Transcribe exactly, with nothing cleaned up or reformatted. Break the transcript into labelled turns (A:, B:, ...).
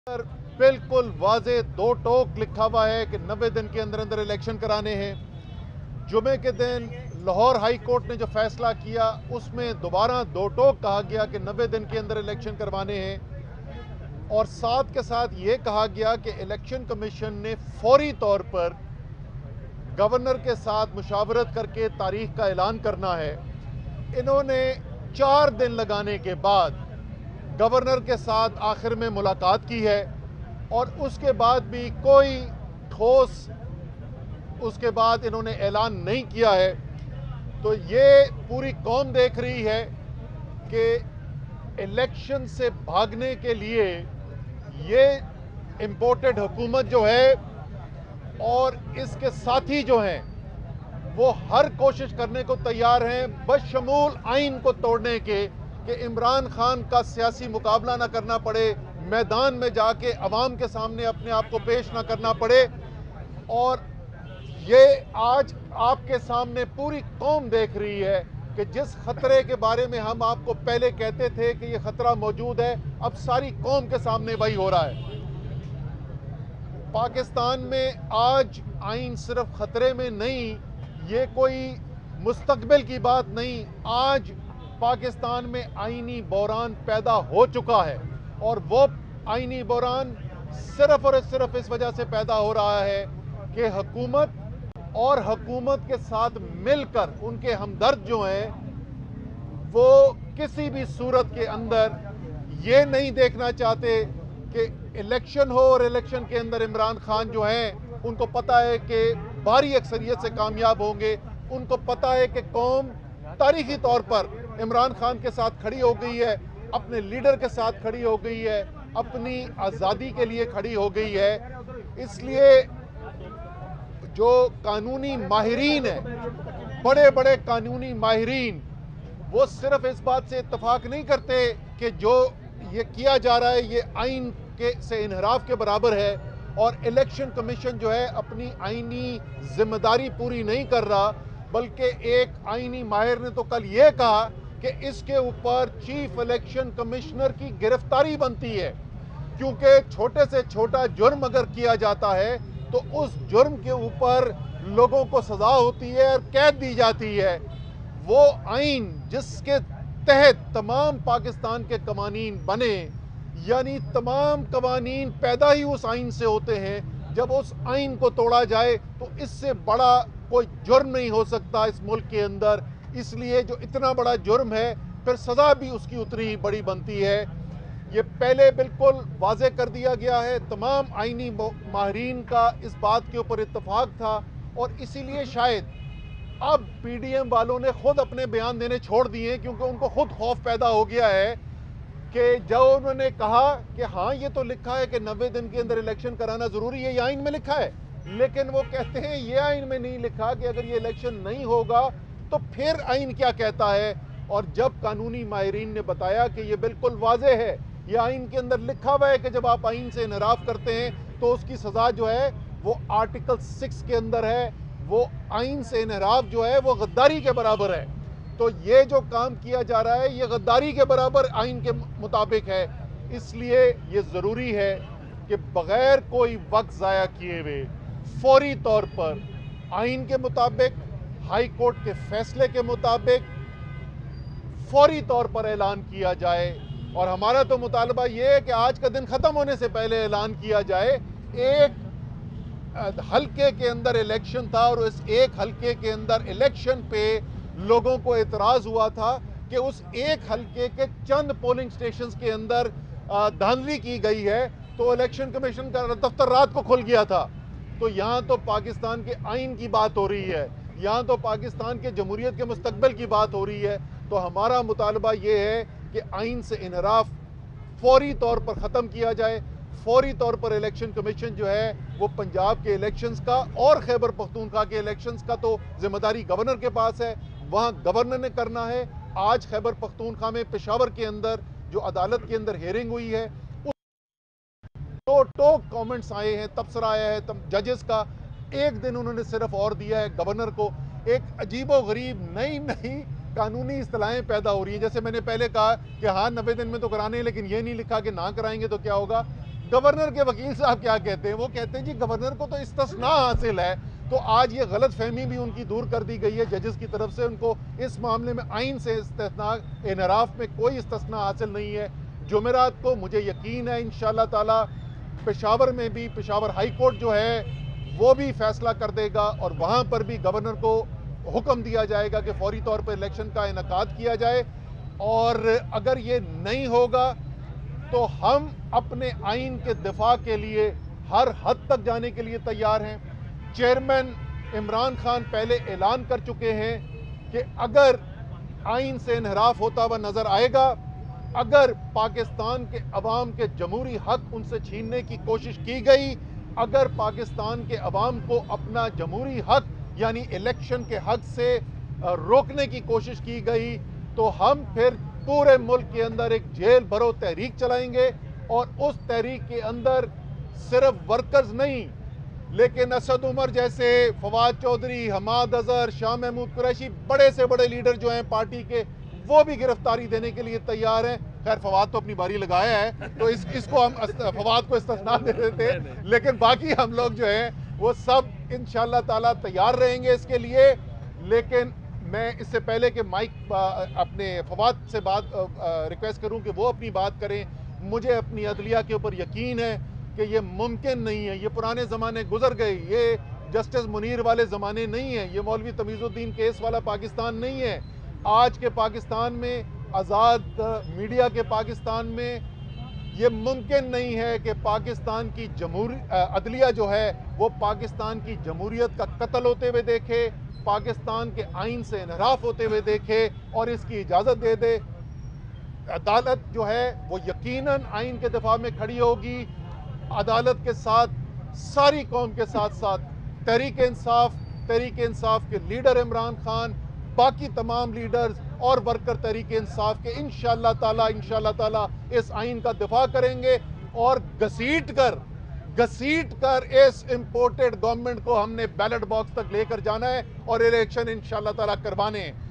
A: پر بالکل واضح دو ٹوک لکھا ہوا ہے کہ نوے دن کے اندر اندر الیکشن کرانے ہیں۔ جمعے کے دن لاہور ہائی کورٹ نے جو فیصلہ کیا اس میں دوبارہ دو ٹوک کہا گیا کہ نوے دن کے اندر الیکشن کروانے ہیں، اور ساتھ کے ساتھ یہ کہا گیا کہ الیکشن کمیشن نے فوری طور پر گورنر کے ساتھ مشاورت کر کے تاریخ کا اعلان کرنا ہے۔ انہوں نے چار دن لگانے کے بعد گورنر کے ساتھ آخر میں ملاقات کی ہے، اور اس کے بعد بھی کوئی ٹھوس اس کے بعد انہوں نے اعلان نہیں کیا ہے۔ تو یہ پوری قوم دیکھ رہی ہے کہ الیکشن سے بھاگنے کے لیے یہ امپورٹڈ حکومت جو ہے اور اس کے ساتھی جو ہیں وہ ہر کوشش کرنے کو تیار ہیں بشمول آئین کو توڑنے کے، کہ عمران خان کا سیاسی مقابلہ نہ کرنا پڑے، میدان میں جا کے عوام کے سامنے اپنے آپ کو پیش نہ کرنا پڑے۔ اور یہ آج آپ کے سامنے پوری قوم دیکھ رہی ہے کہ جس خطرے کے بارے میں ہم آپ کو پہلے کہتے تھے کہ یہ خطرہ موجود ہے، اب ساری قوم کے سامنے وہی ہو رہا ہے۔ پاکستان میں آج آئین صرف خطرے میں نہیں، یہ کوئی مستقبل کی بات نہیں، آج پاکستان میں آئینی بحران پیدا ہو چکا ہے، اور وہ آئینی بحران صرف اور صرف اس وجہ سے پیدا ہو رہا ہے کہ حکومت اور حکومت کے ساتھ مل کر ان کے ہمدرد جو ہیں وہ کسی بھی صورت کے اندر یہ نہیں دیکھنا چاہتے کہ الیکشن ہو، اور الیکشن کے اندر عمران خان جو ہیں ان کو پتہ ہے کہ بھاری اکثریت سے کامیاب ہوں گے، ان کو پتہ ہے کہ قوم تاریخی طور پر عمران خان کے ساتھ کھڑی ہو گئی ہے، اپنے لیڈر کے ساتھ کھڑی ہو گئی ہے، اپنی آزادی کے لیے کھڑی ہو گئی ہے۔ اس لیے جو قانونی ماہرین ہیں، بڑے بڑے قانونی ماہرین، وہ صرف اس بات سے اتفاق نہیں کرتے کہ جو یہ کیا جا رہا ہے یہ آئین کے سے انحراف کے برابر ہے، اور الیکشن کمیشن جو ہے اپنی آئینی ذمہ داری پوری نہیں کر رہا، بلکہ ایک آئینی ماہر نے تو کل یہ کہا کہ اس کے اوپر چیف الیکشن کمشنر کی گرفتاری بنتی ہے، کیونکہ چھوٹے سے چھوٹا جرم اگر کیا جاتا ہے تو اس جرم کے اوپر لوگوں کو سزا ہوتی ہے اور قید دی جاتی ہے۔ وہ آئین جس کے تحت تمام پاکستان کے قوانین بنے، یعنی تمام قوانین پیدا ہی اس آئین سے ہوتے ہیں، جب اس آئین کو توڑا جائے تو اس سے بڑا کوئی جرم نہیں ہو سکتا اس ملک کے اندر۔ اس لیے جو اتنا بڑا جرم ہے پھر سزا بھی اس کی اتنی ہی بڑی بنتی ہے۔ یہ پہلے بالکل واضح کر دیا گیا ہے، تمام آئینی ماہرین کا اس بات کے اوپر اتفاق تھا، اور اسی لیے شاید اب پی ڈی ایم والوں نے خود اپنے بیان دینے چھوڑ دیے، کیونکہ ان کو خود خوف پیدا ہو گیا ہے کہ جو انہوں نے کہا کہ ہاں یہ تو لکھا ہے کہ نوے دن کے اندر الیکشن کرانا ضروری ہے، یہ آئین میں لکھا ہے، لیکن وہ کہتے ہیں یہ آئین میں نہیں لکھا کہ اگر یہ الیکشن نہیں ہوگا تو پھر آئین کیا کہتا ہے۔ اور جب قانونی ماہرین نے بتایا کہ یہ بالکل واضح ہے، یہ آئین کے اندر لکھا ہوا ہے کہ جب آپ آئین سے انحراف کرتے ہیں تو اس کی سزا جو ہے وہ آرٹیکل سکس کے اندر ہے، وہ آئین سے انحراف جو ہے وہ غداری کے برابر ہے۔ تو یہ جو کام کیا جا رہا ہے یہ غداری کے برابر آئین کے مطابق ہے۔ اس لیے یہ ضروری ہے کہ بغیر کوئی وقت ضائع کیے ہوئے فوری طور پر آئین کے مطابق، ہائی کورٹ کے فیصلے کے مطابق فوری طور پر اعلان کیا جائے۔ اور ہمارا تو مطالبہ یہ ہے کہ آج کا دن ختم ہونے سے پہلے اعلان کیا جائے۔ ایک حلقے کے اندر الیکشن تھا، اور اس ایک حلقے کے اندر الیکشن پہ لوگوں کو اعتراض ہوا تھا کہ اس ایک حلقے کے چند پولنگ سٹیشنز کے اندر دھاندلی کی گئی ہے، تو الیکشن کمیشن کا دفتر رات کو کھل گیا تھا۔ تو یہاں تو پاکستان کے آئین کی بات ہو رہی ہے، یہاں تو پاکستان کے جمہوریت کے مستقبل کی بات ہو رہی ہے۔ تو ہمارا مطالبہ یہ ہے کہ آئین سے انحراف فوری طور پر ختم کیا جائے، فوری طور پر الیکشن کمیشن جو ہے وہ پنجاب کے الیکشنز کا اور خیبر پختونخوا کے الیکشنز کا تو ذمہ داری گورنر کے پاس ہے، وہاں گورنر نے کرنا ہے۔ آج خیبر پختونخوا میں پشاور کے اندر جو عدالت کے اندر ہیرنگ ہوئی ہے، تو ٹوک کامنٹس آئے ہیں، تبصرہ آیا ہے ججز کا، ایک دن انہوں نے صرف اور دیا ہے گورنر کو۔ ایک عجیب و غریب نئی نئی قانونی اصطلاحیں پیدا ہو رہی ہیں، جیسے میں نے پہلے کہا کہ ہاں نوے دن میں تو کرانے ہیں، لیکن یہ نہیں لکھا کہ نہ کرائیں گے تو کیا ہوگا۔ گورنر کے وکیل صاحب کیا کہتے ہیں؟ وہ کہتے ہیں جی گورنر کو تو استثناء حاصل ہے. تو آج یہ غلط فہمی بھی ان کی دور کر دی گئی ہے ججز کی طرف سے. ان کو اس معاملے میں آئین سے استثناء انحراف میں کوئی استثناء حاصل نہیں ہے. جمعرات کو مجھے یقین ہے انشاءاللہ تعالی پشاور میں بھی پشاور ہائی کورٹ جو ہے وہ بھی فیصلہ کر دے گا اور وہاں پر بھی گورنر کو حکم دیا جائے گا کہ فوری طور پر الیکشن کا انعقاد کیا جائے. اور اگر یہ نہیں ہوگا تو ہم اپنے آئین کے دفاع کے لیے ہر حد تک جانے کے لیے تیار ہیں. چیئرمین عمران خان پہلے اعلان کر چکے ہیں کہ اگر آئین سے انحراف ہوتا ہوا نظر آئے گا، اگر پاکستان کے عوام کے جمہوری حق ان سے چھیننے کی کوشش کی گئی، اگر پاکستان کے عوام کو اپنا جمہوری حق یعنی الیکشن کے حق سے روکنے کی کوشش کی گئی، تو ہم پھر پورے ملک کے اندر ایک جیل بھرو تحریک چلائیں گے. اور اس تحریک کے اندر صرف ورکرز نہیں لیکن اسد عمر جیسے، فواد چودھری، حماد اظہر، شاہ محمود قریشی، بڑے سے بڑے لیڈر جو ہیں پارٹی کے، وہ بھی گرفتاری دینے کے لیے تیار ہیں. خیر فواد تو اپنی باری لگایا ہے تو اس اس کو ہم فواد کو استثناء دے دیتے، لیکن باقی ہم لوگ جو ہیں وہ سب انشاءاللہ تعالی تیار رہیں گے اس کے لیے. لیکن میں اس سے پہلے کہ مائک اپنے فواد سے بات ریکویسٹ کروں کہ وہ اپنی بات کریں، مجھے اپنی عدلیہ کے اوپر یقین ہے کہ یہ ممکن نہیں ہے. یہ پرانے زمانے گزر گئے، یہ جسٹس منیر والے زمانے نہیں ہیں، یہ مولوی تمیز الدین کیس والا پاکستان نہیں ہے. آج کے پاکستان میں، آزاد میڈیا کے پاکستان میں، یہ ممکن نہیں ہے کہ پاکستان کی جمہوری عدلیہ جو ہے وہ پاکستان کی جمہوریت کا قتل ہوتے ہوئے دیکھے، پاکستان کے آئین سے انحراف ہوتے ہوئے دیکھے اور اس کی اجازت دے دے. عدالت جو ہے وہ یقیناً آئین کے دفاع میں کھڑی ہوگی. عدالت کے ساتھ ساری قوم کے ساتھ ساتھ تحریک انصاف تحریک انصاف کے لیڈر عمران خان، باقی تمام لیڈرز اور ورکر تحریک انصاف کے انشاءاللہ تعالی انشاءاللہ تعالی اس آئین کا دفاع کریں گے اور گھسیٹ کر گھسیٹ کر اس امپورٹڈ گورنمنٹ کو ہم نے بیلٹ باکس تک لے کر جانا ہے اور الیکشن انشاءاللہ تعالی کروانے ہیں.